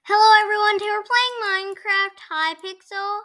Hello everyone, today we're playing Minecraft Hypixel.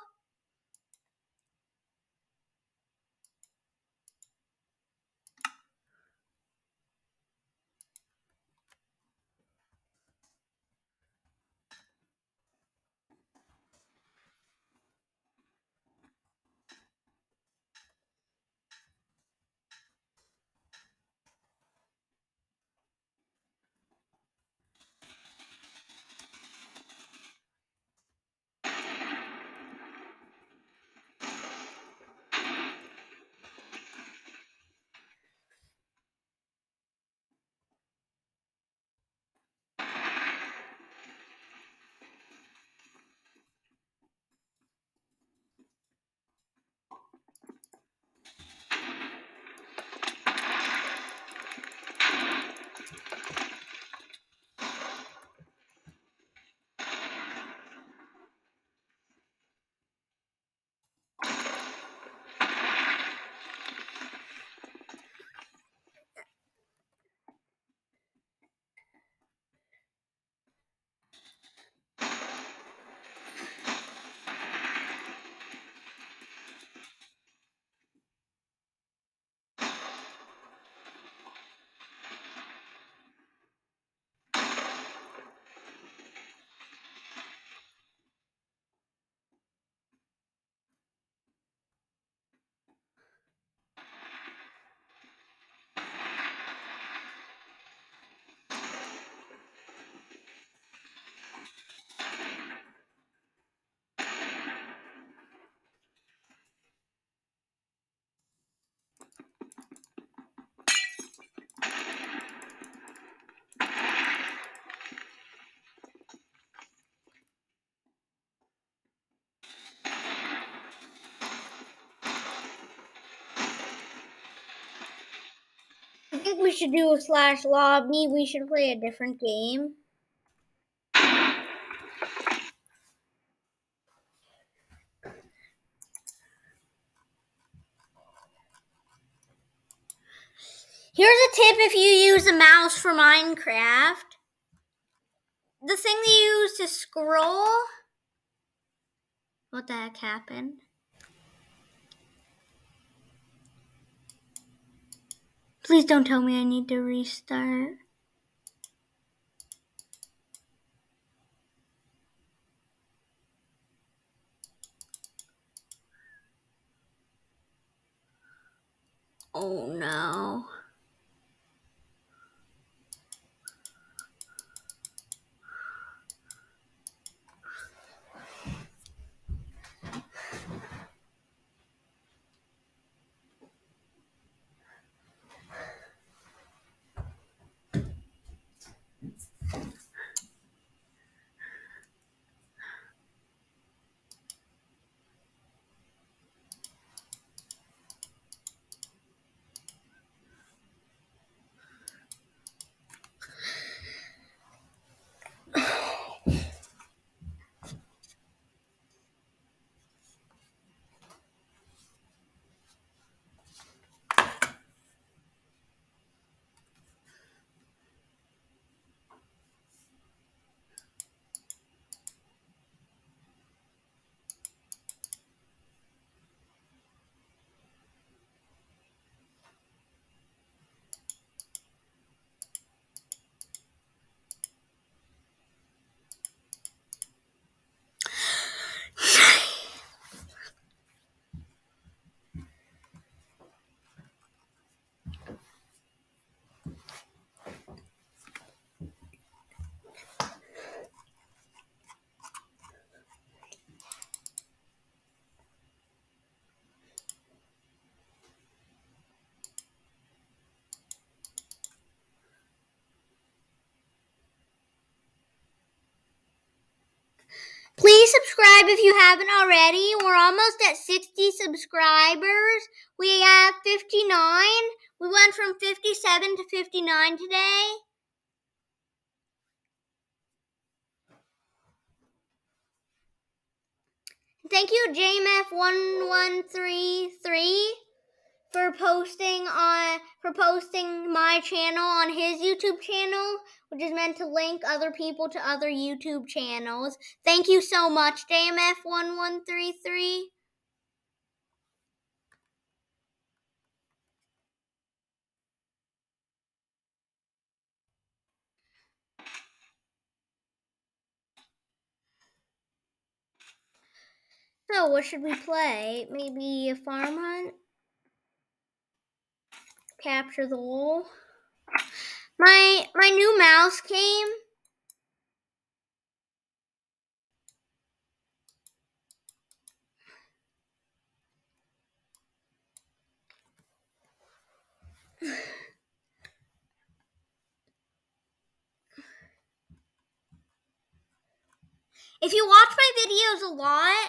I think we should do a slash lobby. We should play a different game. Here's a tip if you use a mouse for Minecraft. The thing that you use to scroll. What the heck happened? Please don't tell me I need to restart. Oh no. Please subscribe if you haven't already. We're almost at 60 subscribers. We have 59. We went from 57 to 59 today. Thank you, JMF1133, posting my channel on his YouTube channel, which is meant to link other people to other YouTube channels. Thank you so much, JMF1133. So, what should we play? Maybe a farm hunt? Capture the wool? My new mouse came. If you watch my videos a lot,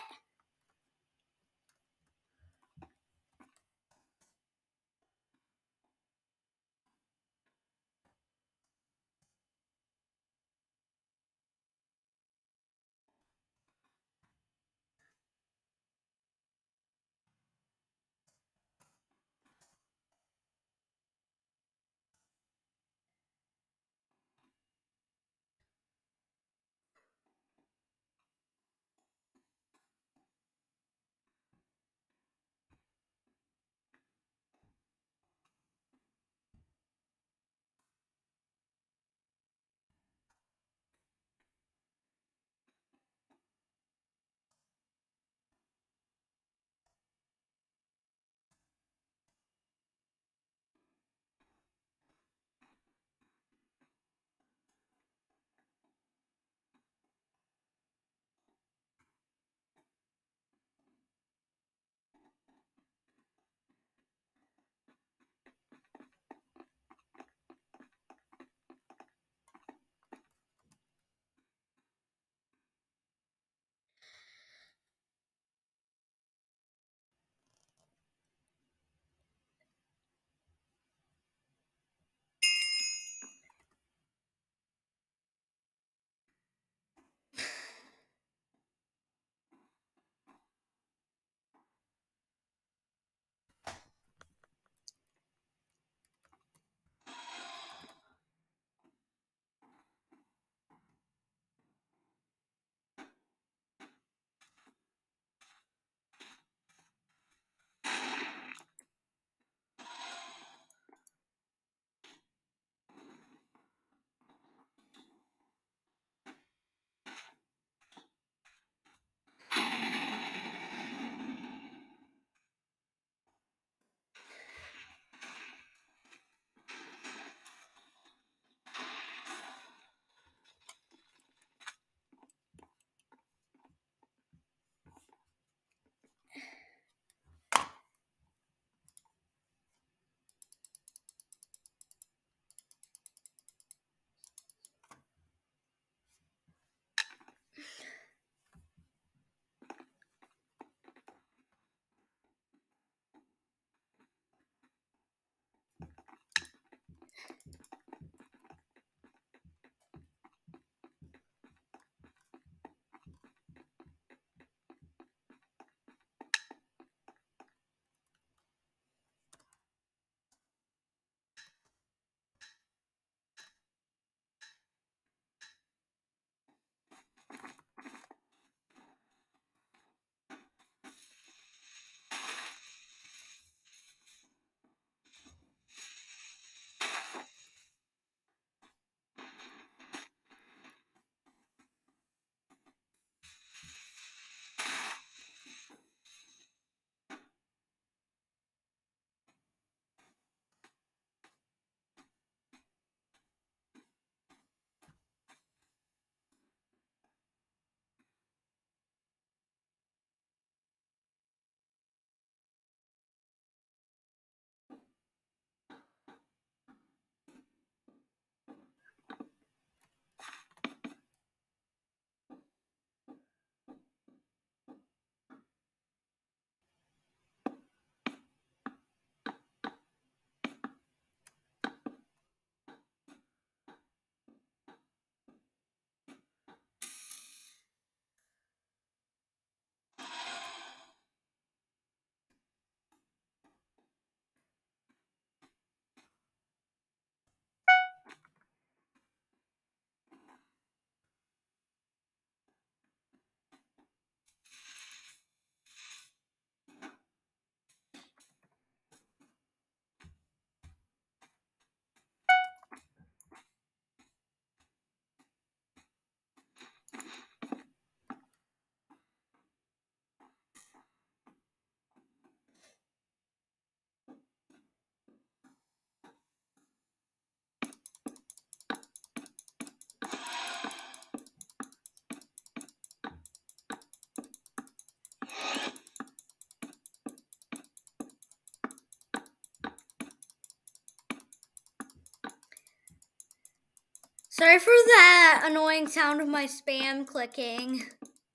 Sorry for that annoying sound of my spam clicking.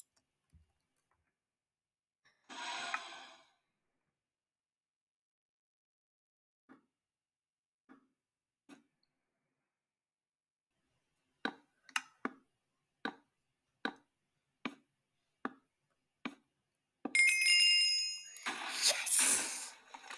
Yes!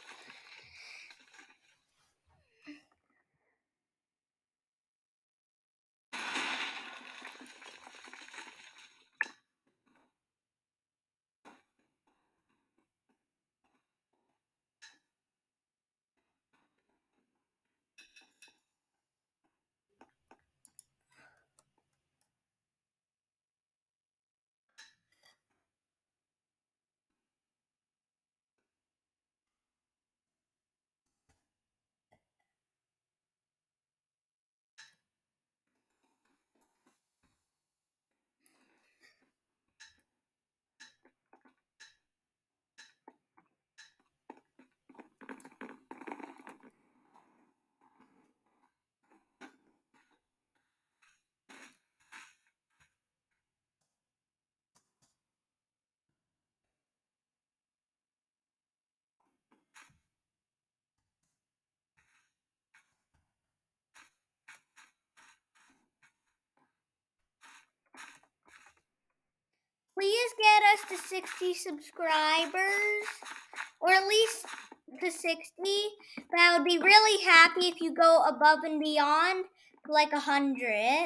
Please get us to 60 subscribers, or at least to 60. But I would be really happy if you go above and beyond to like 100.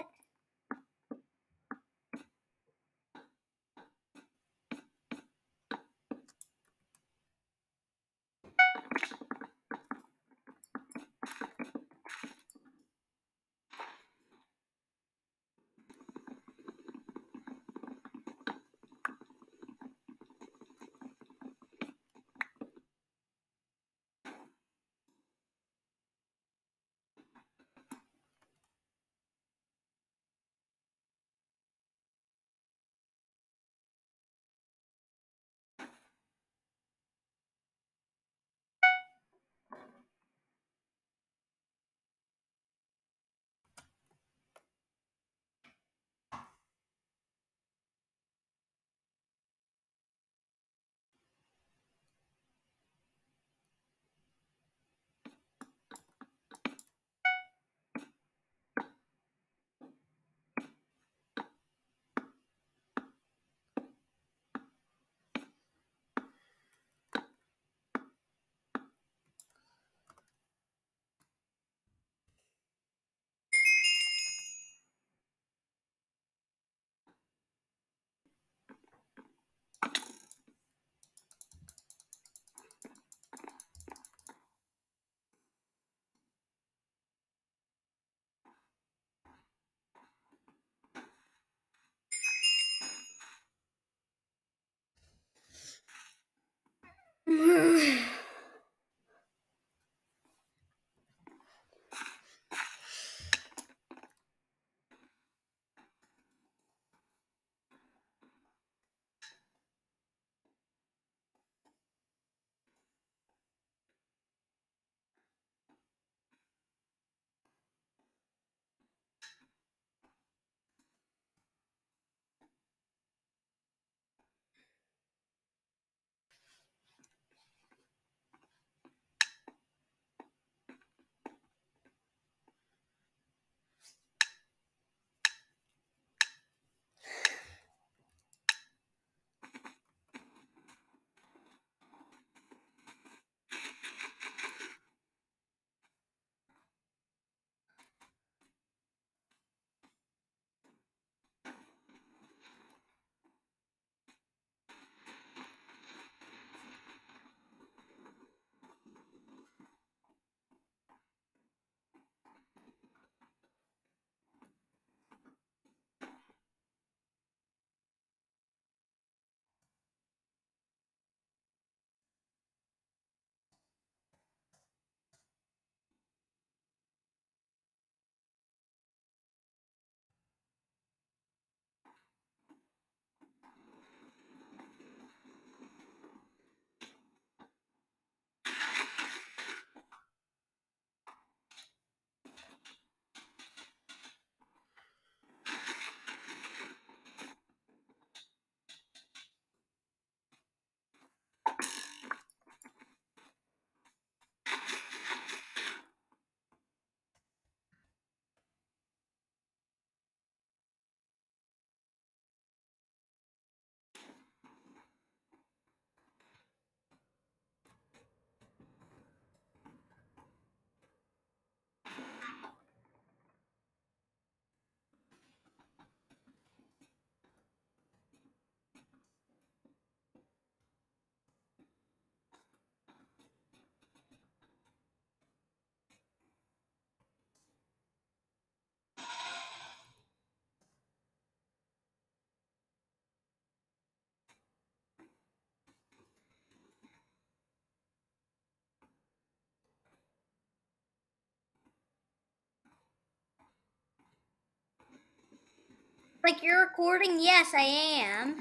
Like you're recording? Yes, I am.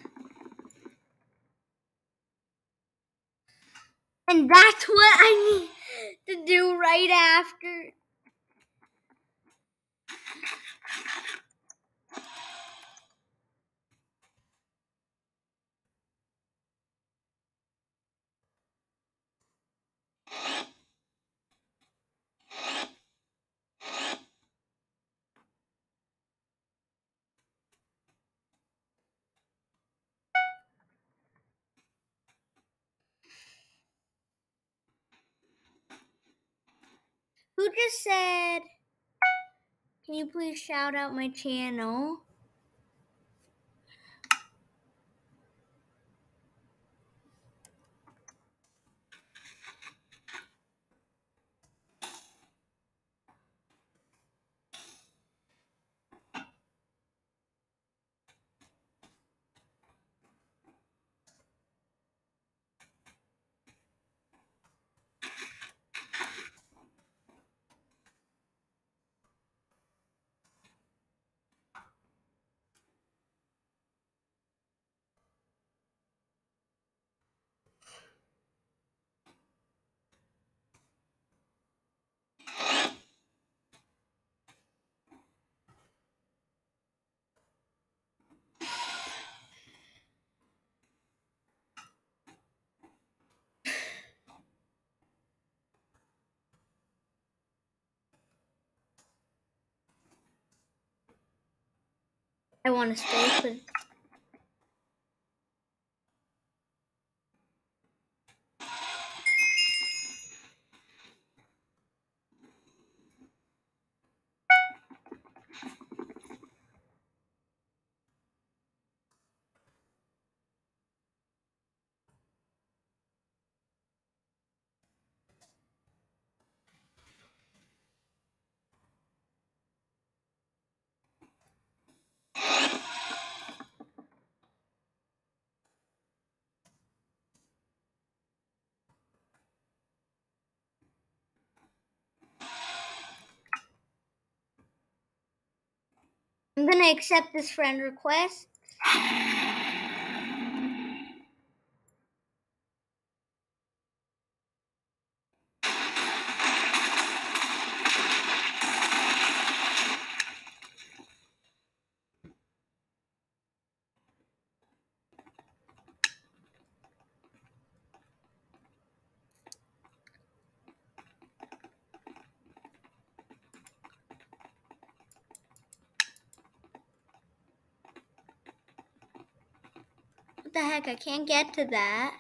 And that's what I need to do right after. Who just said, can you please shout out my channel? I want to stay, but I'm gonna accept this friend request. What the heck? I can't get to that.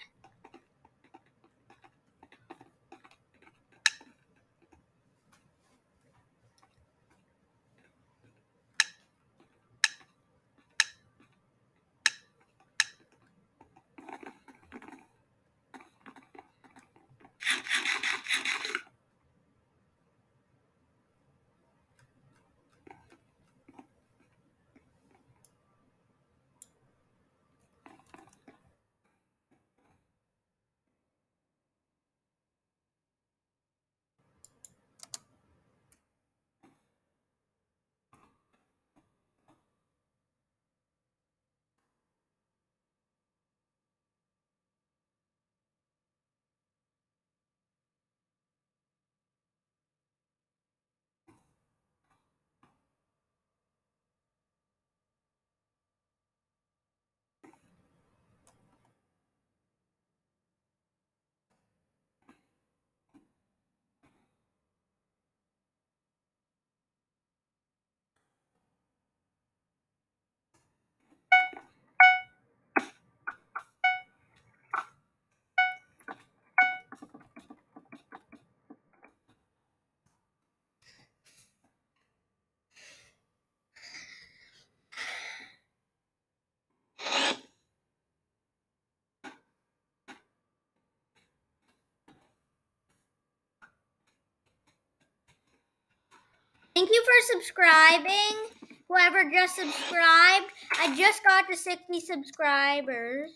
Thank you for subscribing. Whoever just subscribed, I just got to 60 subscribers.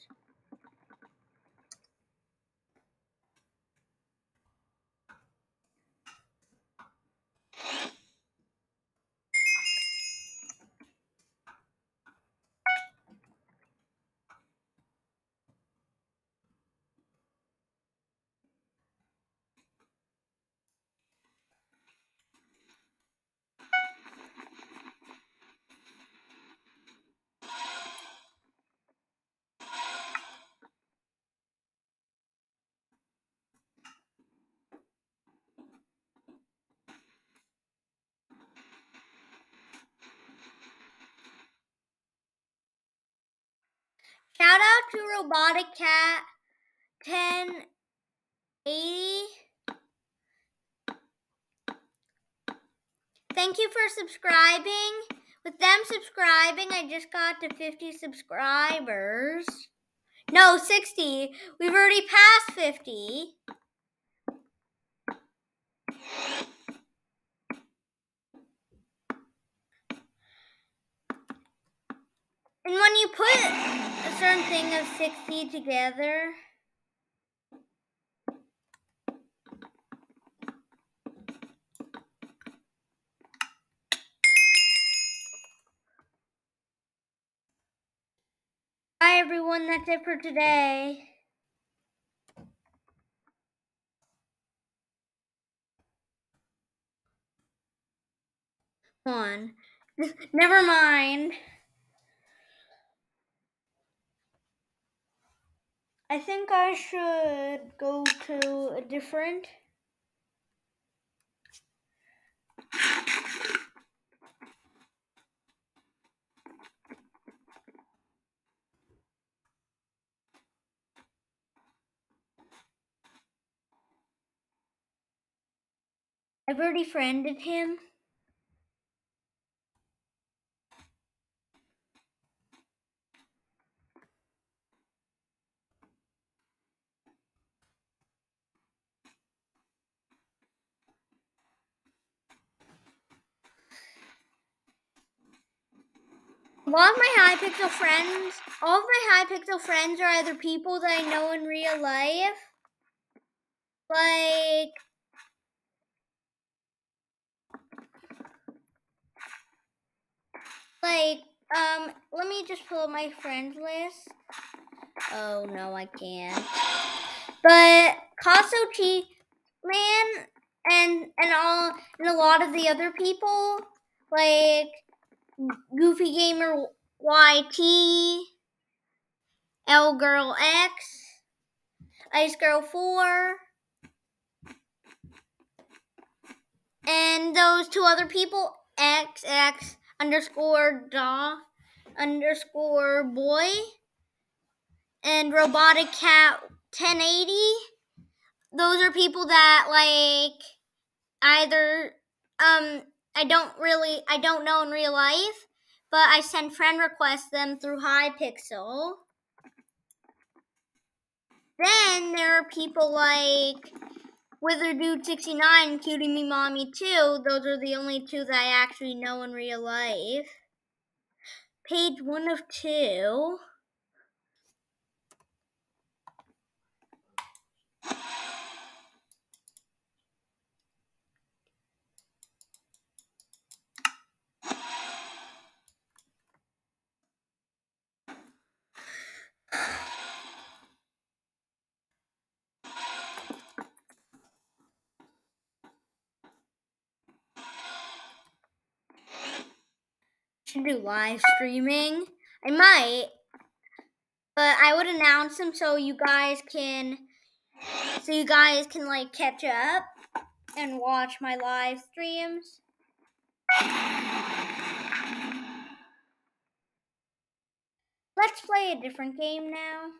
Shout out to Robotic Cat 1080. Thank you for subscribing. With them subscribing, I just got to 50 subscribers. No, 60. We've already passed 50. And when you put a certain thing of 60 together, bye everyone, that's it for today. One. Never mind. I think I should go to a different. I've already friended him. All of my Hypixel friends are either people that I know in real life, like let me just pull up my friends list. Oh no, I can't. But Kaso Man and a lot of the other people, like Goofy Gamer YT, L Girl X, Ice Girl 4, and those two other people, XX underscore Da underscore boy and Robotic Cat 1080. Those are people that like either I don't know in real life, but I send friend requests them through Hypixel. Then there are people like WizardDude69 and Cutie Me Mommy 2. Those are the only two that I actually know in real life. Page 1 of 2. Should do live streaming. I might, but I would announce them so you guys can like catch up and watch my live streams. Let's play a different game now.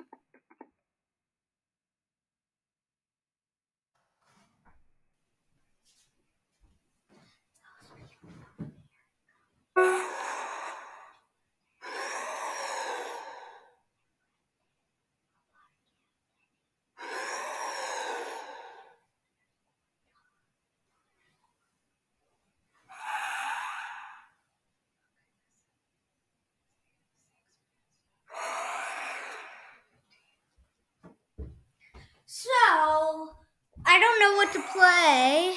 So, I don't know what to play.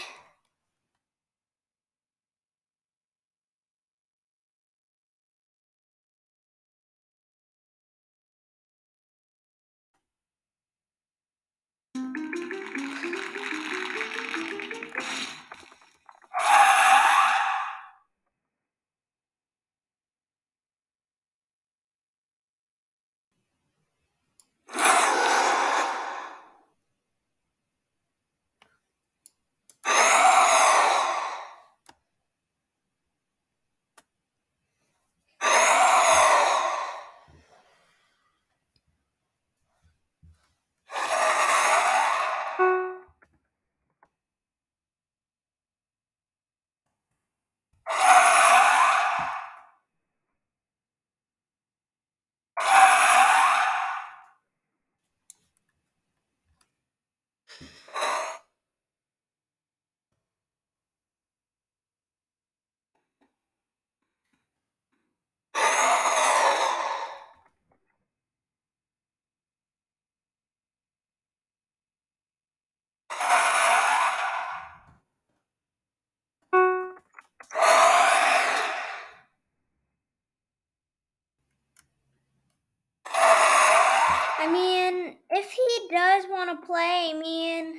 I mean, if he does want to play, I mean...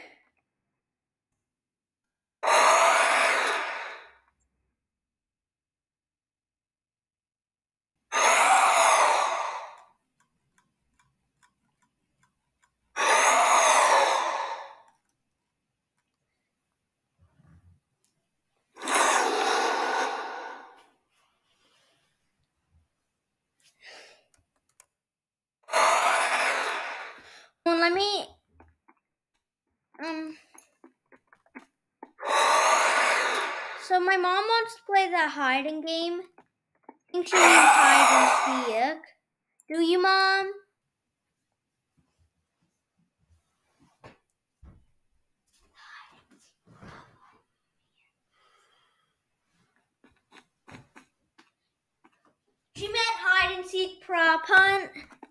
Well, let me... So my mom wants to play that hiding game. I think she means hide and seek. Do you, Mom? She meant hide and seek prop hunt.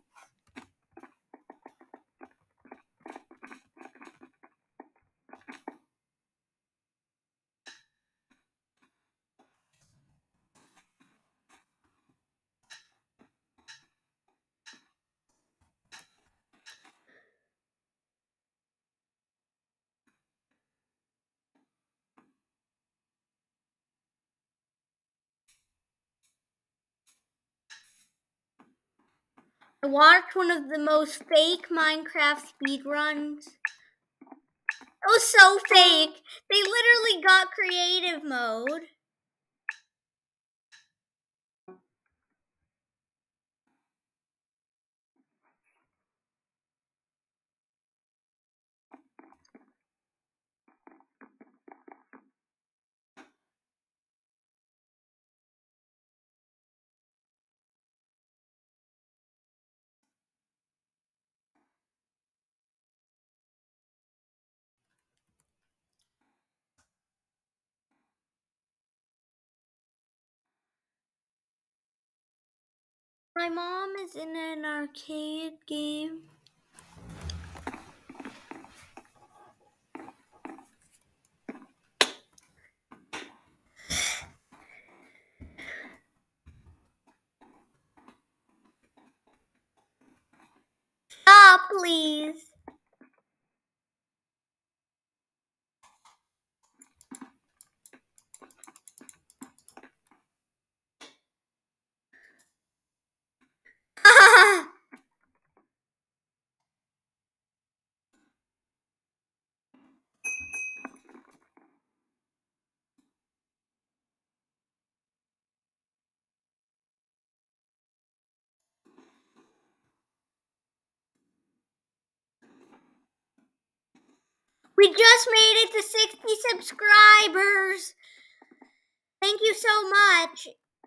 I watched one of the most fake Minecraft speedruns. It was so fake. They literally got creative mode. My mom is in an arcade game. Stop, please. We just made it to 60 subscribers. Thank you so much.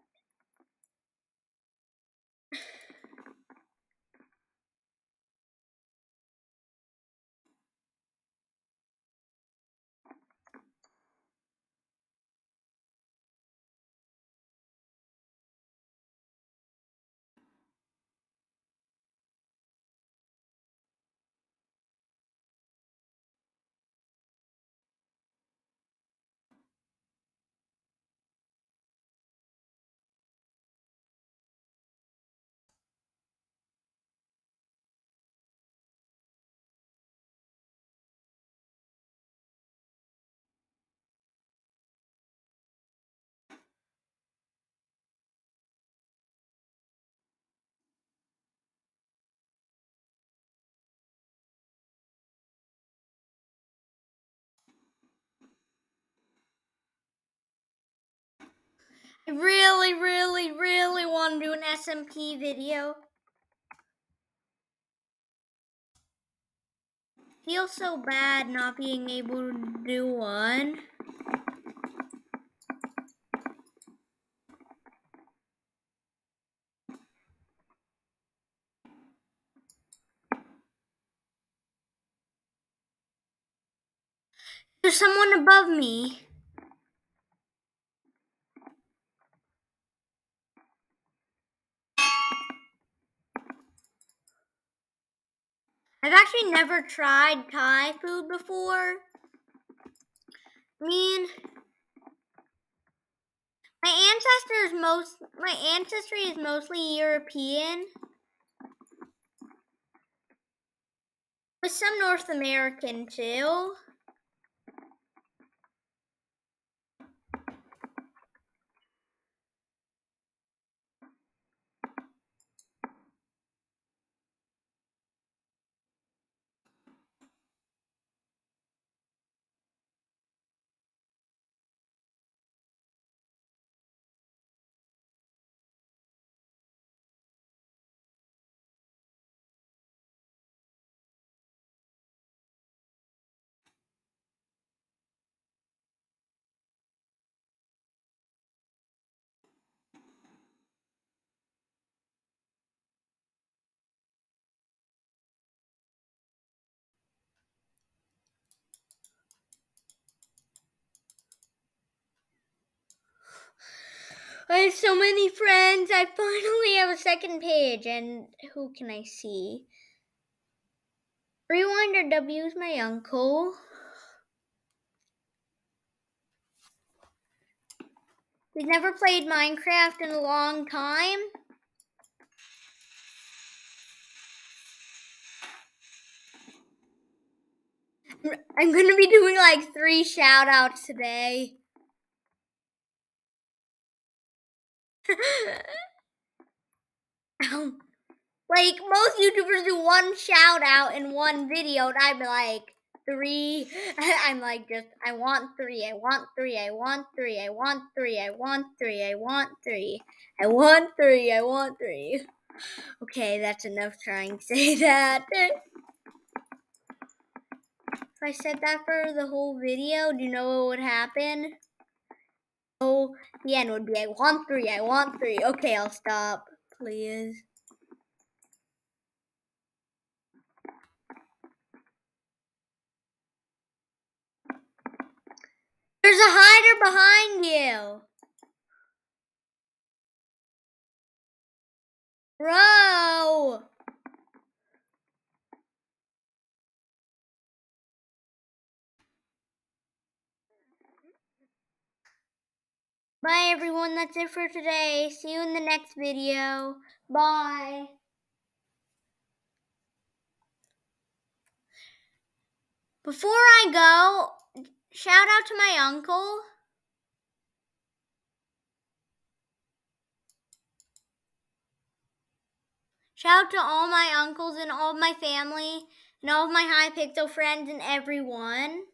I really want to do an SMP video. Feels so bad not being able to do one. There's someone above me. I've actually never tried Thai food before. I mean, my ancestry is mostly European. With some North American too. I have so many friends. I finally have a second page. And who can I see? Rewinder W is my uncle. He's never played Minecraft in a long time. I'm going to be doing like 3 shout outs today. Like, most YouTubers do 1 shout out in 1 video, and I'd be like, 3. I'm like, I want 3, I want 3, I want 3, I want 3, I want 3, I want 3, I want 3, I want 3. Okay, that's enough trying to say that. If I said that for the whole video, do you know what would happen? Oh, the end would be, I want 3, I want 3. Okay, I'll stop, please. There's a hider behind you. Bro. Bye everyone, that's it for today. See you in the next video. Bye. Before I go, shout out to my uncle. Shout out to all my uncles and all of my family and all of my Hypixel friends and everyone.